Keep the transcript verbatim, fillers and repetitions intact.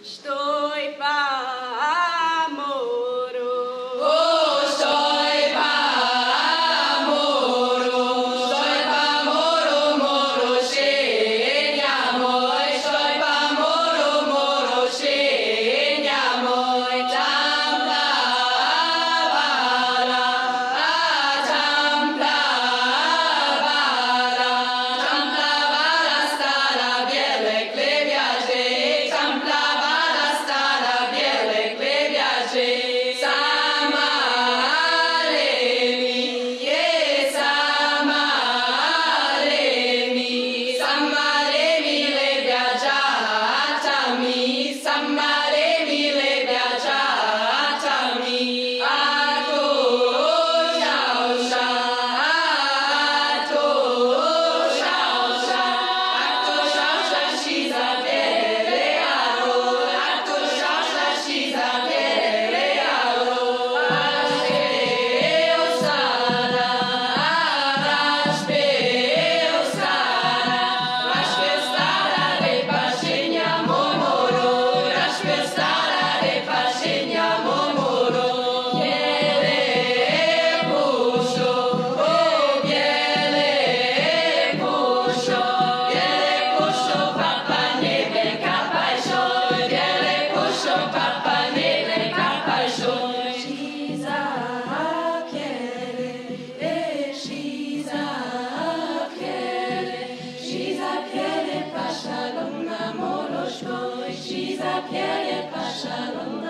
Stoi pa moro. Oh, stoi pa moro, stoi pa moro, moro scendiamo, stoi pa moro, moro scendiamo, ciampla bala, ah ciampla bala, ciampla bala sta la biele che piace, ciampla She's a piede, pasha,